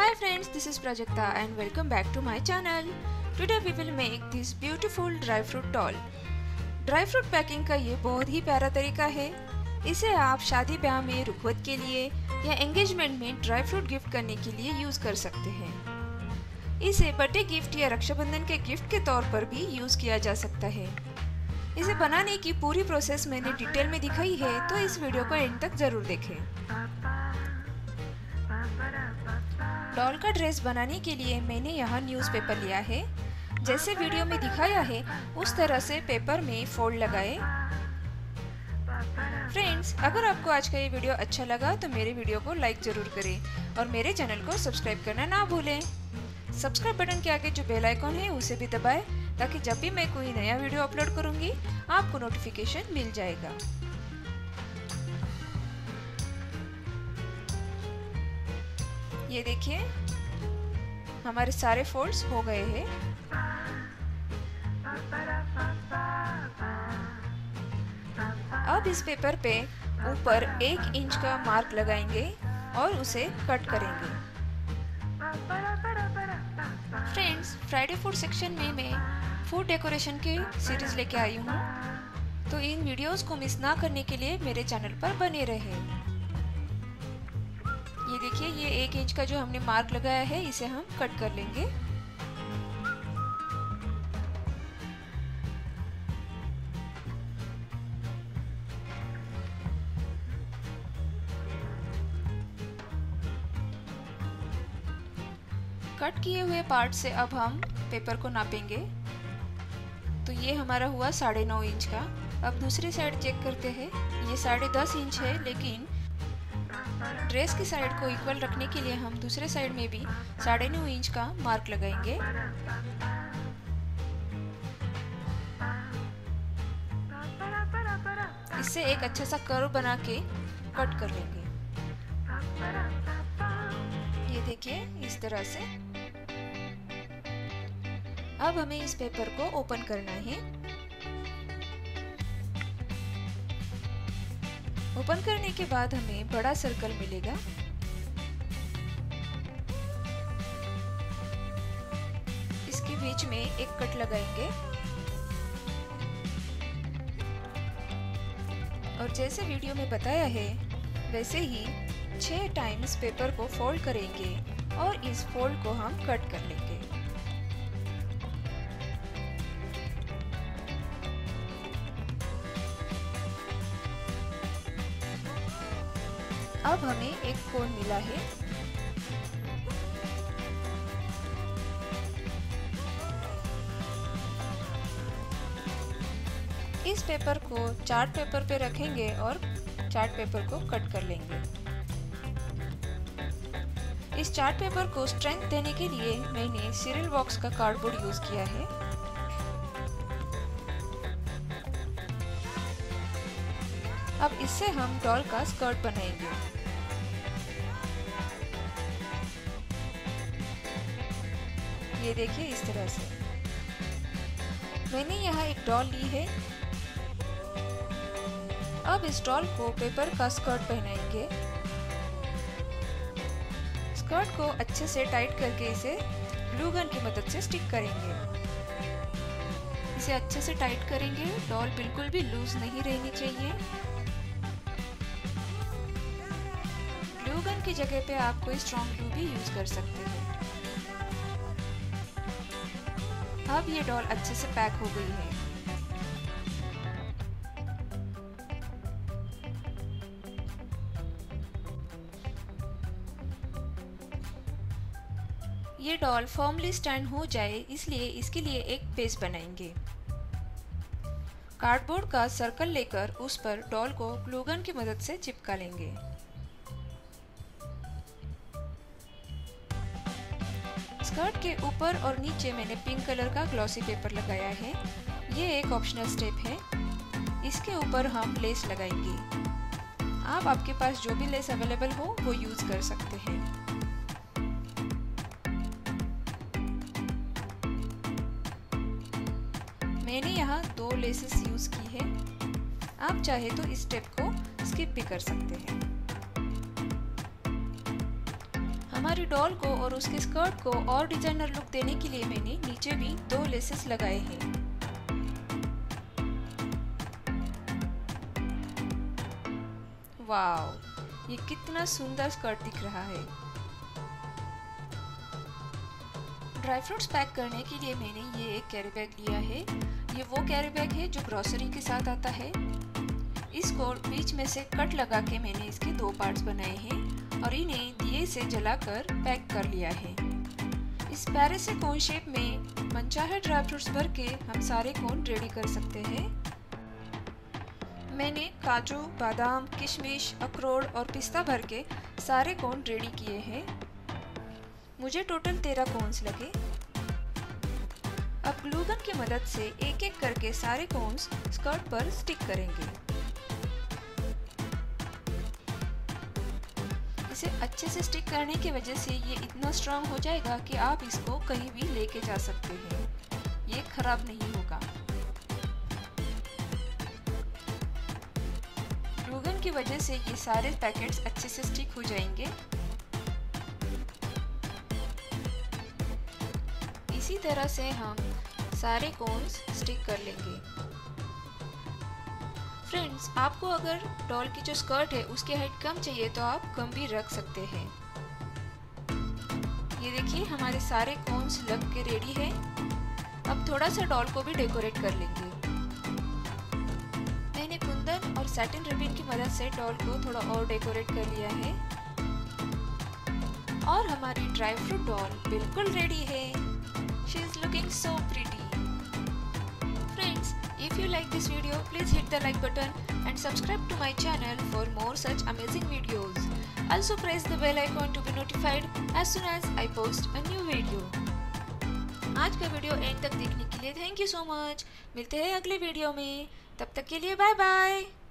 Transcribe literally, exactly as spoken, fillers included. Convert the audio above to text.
Hi friends, this is Prajakta and welcome back to my channel. Today we will make this beautiful dry fruit doll. Dry fruit packing का ये बहुत ही प्यारा तरीका है। इसे आप शादी ब्याह में रुखवत के लिए या एंगेजमेंट में ड्राई फ्रूट गिफ्ट करने के लिए यूज कर सकते हैं। इसे बर्थडे गिफ्ट या रक्षाबंधन के गिफ्ट के तौर पर भी यूज किया जा सकता है। इसे बनाने की पूरी प्रोसेस मैंने डिटेल में दिखाई है, तो इस वीडियो को एंड तक जरूर देखें। डॉल का ड्रेस बनाने के लिए मैंने यहाँ न्यूज़पेपर लिया है। जैसे वीडियो में दिखाया है उस तरह से पेपर में फोल्ड लगाएं। फ्रेंड्स, अगर आपको आज का ये वीडियो अच्छा लगा तो मेरे वीडियो को लाइक जरूर करें और मेरे चैनल को सब्सक्राइब करना ना भूलें। सब्सक्राइब बटन के आगे जो बेल आइकॉन है उसे भी दबाएं ताकि जब भी मैं कोई नया वीडियो अपलोड करूंगी आपको नोटिफिकेशन मिल जाएगा। ये देखिए, हमारे सारे फोल्ड्स हो गए हैं। अब इस पेपर पे ऊपर एक इंच का मार्क लगाएंगे और उसे कट करेंगे। फ्रेंड्स, फ्राइडे फूड सेक्शन में मैं फूड डेकोरेशन की सीरीज लेके आई हूँ, तो इन वीडियोस को मिस ना करने के लिए मेरे चैनल पर बने रहे। ये देखिए, ये एक इंच का जो हमने मार्क लगाया है इसे हम कट कर लेंगे। कट किए हुए पार्ट से अब हम पेपर को नापेंगे। तो ये हमारा हुआ साढ़े नौ इंच का। अब दूसरी साइड चेक करते हैं। ये साढ़े दस इंच है, लेकिन ड्रेस की साइड को इक्वल रखने के लिए हम दूसरे साइड में भी साढ़े नौ इंच का मार्क लगाएंगे। इससे एक अच्छा सा कर्व बना के कट कर लेंगे। ये देखिए, इस तरह से। अब हमें इस पेपर को ओपन करना है। ओपन करने के बाद हमें बड़ा सर्कल मिलेगा। इसके बीच में एक कट लगाएंगे और जैसे वीडियो में बताया है वैसे ही छह टाइम्स पेपर को फोल्ड करेंगे और इस फोल्ड को हम कट कर लेंगे। अब हमें एक कोन मिला है। इस पेपर को चार्ट पेपर पे रखेंगे और चार्ट पेपर को कट कर लेंगे। इस चार्ट पेपर को स्ट्रेंथ देने के लिए मैंने सीरियल बॉक्स का कार्डबोर्ड यूज किया है। अब इससे हम डॉल का स्कर्ट बनाएंगे। ये देखिए, इस तरह से मैंने यहाँ एक डॉल ली है। अब इस डॉल को पेपर का स्कर्ट पहनाएंगे। स्कर्ट को अच्छे से टाइट करके इसे ग्लू गन की मदद से स्टिक करेंगे। इसे अच्छे से टाइट करेंगे। डॉल बिल्कुल भी लूज नहीं रहनी चाहिए। ग्लू गन की जगह पे आप कोई स्ट्रॉन्ग ग्लू भी यूज कर सकते हैं। अब ये डॉल अच्छे से पैक हो गई है। ये डॉल फर्मली स्टैंड हो जाए इसलिए इसके लिए एक बेस बनाएंगे। कार्डबोर्ड का सर्कल लेकर उस पर डॉल को ग्लू गन की मदद से चिपका लेंगे। स्कर्ट के ऊपर और नीचे मैंने पिंक कलर का ग्लॉसी पेपर लगाया है। ये एक ऑप्शनल स्टेप है। इसके ऊपर हम लेस लगाएंगे। आप आपके पास जो भी लेस अवेलेबल हो वो यूज कर सकते हैं। मैंने यहाँ दो लेसेस यूज की है। आप चाहे तो इस स्टेप को स्किप भी कर सकते हैं। हमारी डॉल को और उसके स्कर्ट को और डिजाइनर लुक देने के लिए मैंने नीचे भी दो लेसेस लगाए हैं। वाव, ये कितना सुंदर स्कर्ट दिख रहा है। ड्राई फ्रूट्स पैक करने के लिए मैंने ये एक कैरी बैग लिया है। ये वो कैरी बैग है जो ग्रोसरी के साथ आता है। इसको बीच में से कट लगा के मैंने इसके दो पार्ट्स बनाए हैं और इन्हें दिए से जलाकर पैक कर लिया है। इस प्यारे से कोन शेप में मनचाहे ड्राई फ्रूट्स भर के हम सारे कोन रेडी कर सकते हैं। मैंने काजू, बादाम, किशमिश, अखरोट और पिस्ता भर के सारे कोन रेडी किए हैं। मुझे टोटल तेरह कोन्स लगे। अब ग्लू गन की मदद से एक एक करके सारे कोन्स स्कर्ट पर स्टिक करेंगे। इसे अच्छे से स्टिक करने की वजह से ये इतना स्ट्रांग हो जाएगा कि आप इसको कहीं भी लेके जा सकते हैं। ये खराब नहीं होगा। ग्लू गन की वजह से ये सारे पैकेट्स अच्छे से स्टिक हो जाएंगे। इसी तरह से हम सारे कोन्स स्टिक कर लेंगे। फ्रेंड्स, आपको अगर डॉल की जो स्कर्ट है उसकी हाइट कम चाहिए तो आप कम भी रख सकते हैं। ये देखिए, हमारे सारे कोन्स लग के रेडी है। अब थोड़ा सा डॉल को भी डेकोरेट कर लेंगे। मैंने कुंदन और सैटिन रिबन की मदद से डॉल को थोड़ा और डेकोरेट कर लिया है और हमारी ड्राई फ्रूट डॉल बिल्कुल रेडी है। She is looking so pretty. Friends, if you like this video, please hit the like button and subscribe to my channel for more such amazing videos. Also press the bell icon to be notified as soon as I post a new video. आज का video and तक देखने के लिए thank you so much. मिलते हैं अगले video में, तब तक के लिए बाय बाय।